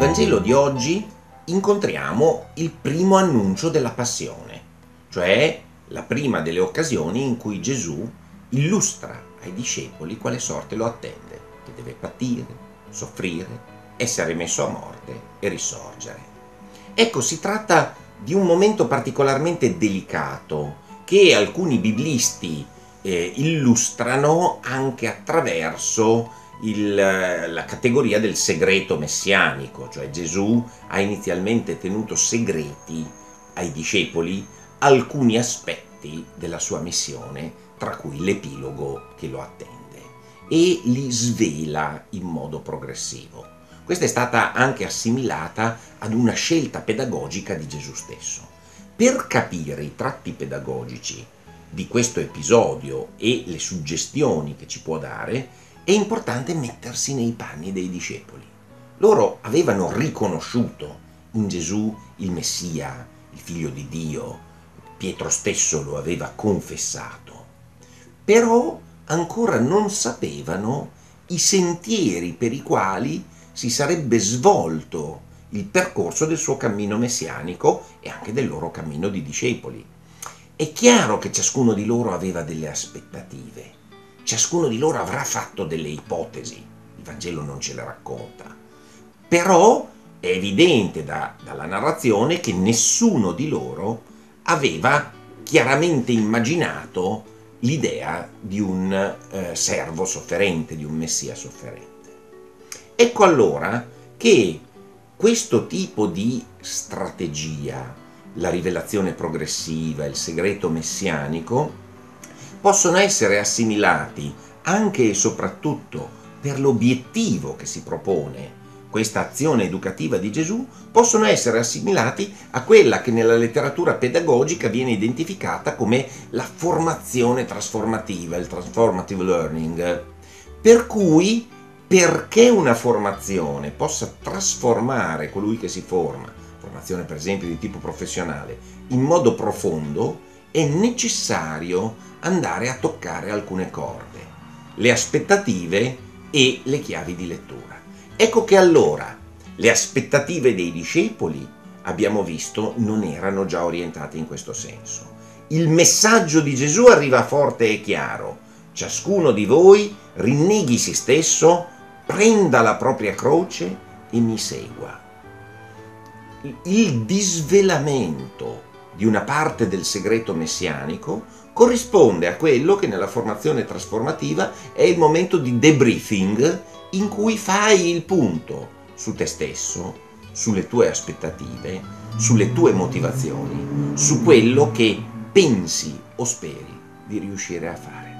Vangelo di oggi incontriamo il primo annuncio della passione, cioè la prima delle occasioni in cui Gesù illustra ai discepoli quale sorte lo attende, che deve patire, soffrire, essere messo a morte e risorgere. Ecco, si tratta di un momento particolarmente delicato che alcuni biblisti illustrano anche attraverso la categoria del segreto messianico, cioè Gesù ha inizialmente tenuto segreti ai discepoli alcuni aspetti della sua missione, tra cui l'epilogo che lo attende, e li svela in modo progressivo. Questa è stata anche assimilata ad una scelta pedagogica di Gesù stesso. Per capire i tratti pedagogici di questo episodio e le suggestioni che ci può dare, è importante mettersi nei panni dei discepoli. Loro avevano riconosciuto in Gesù il Messia, il Figlio di Dio, Pietro stesso lo aveva confessato, però ancora non sapevano i sentieri per i quali si sarebbe svolto il percorso del suo cammino messianico e anche del loro cammino di discepoli. È chiaro che ciascuno di loro aveva delle aspettative. Ciascuno di loro avrà fatto delle ipotesi, il Vangelo non ce le racconta, però è evidente dalla narrazione che nessuno di loro aveva chiaramente immaginato l'idea di un servo sofferente, di un Messia sofferente. Ecco allora che questo tipo di strategia, la rivelazione progressiva, il segreto messianico, possono essere assimilati anche e soprattutto per l'obiettivo che si propone questa azione educativa di Gesù, possono essere assimilati a quella che nella letteratura pedagogica viene identificata come la formazione trasformativa, il transformative learning. Per cui, perché una formazione possa trasformare colui che si forma, formazione per esempio di tipo professionale, in modo profondo, è necessario andare a toccare alcune corde, le aspettative e le chiavi di lettura. Ecco che allora le aspettative dei discepoli, abbiamo visto, non erano già orientate in questo senso. Il messaggio di Gesù arriva forte e chiaro: ciascuno di voi rinneghi se stesso, prenda la propria croce e mi segua. Il disvelamento di una parte del segreto messianico corrisponde a quello che nella formazione trasformativa è il momento di debriefing, in cui fai il punto su te stesso, sulle tue aspettative, sulle tue motivazioni, su quello che pensi o speri di riuscire a fare.